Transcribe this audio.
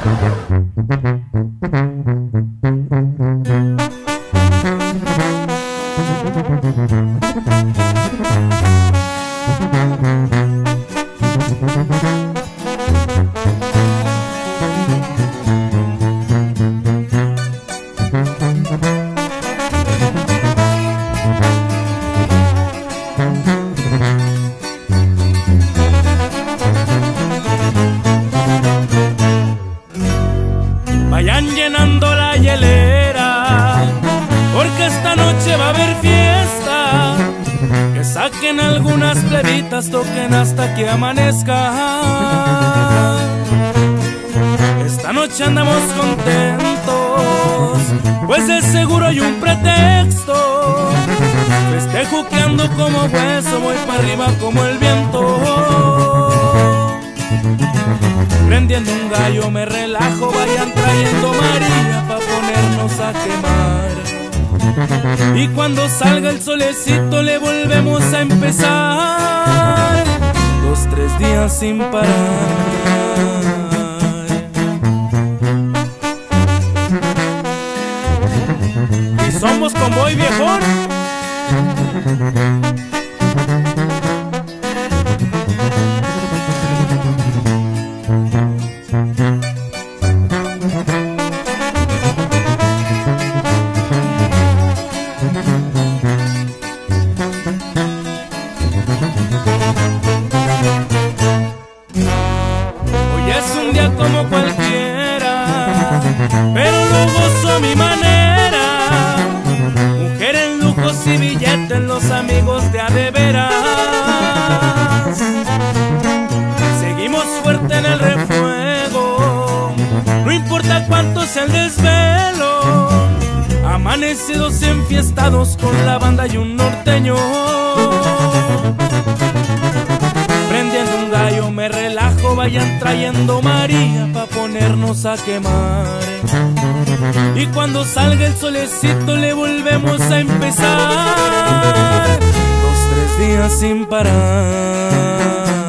Vayan llenando la hielera, porque esta noche va a haber fiesta. Que saquen algunas plebitas, toquen hasta que amanezca. Esta noche andamos contentos, pues de seguro hay un pretexto. Festejo que ando como hueso, voy para arriba como el viento. Prendiendo un gallo me relajo, vayan trayendo María pa' ponernos a quemar. Y cuando salga el solecito le volvemos a empezar, 2, 3 días sin parar. Y somos convoy viejón. Hoy es un día como cualquiera, pero lo gozo a mi manera. Mujer en lujos y billetes, los amigos de a de veras. Seguimos fuerte en el refuego, no importa cuánto sea el desvelo. Amanecidos enfiestados con la banda y un norteño. Prendiendo un gallo me relajo, vayan trayendo María pa' ponernos a quemar. Y cuando salga el solecito le volvemos a empezar, 2, 3 días sin parar.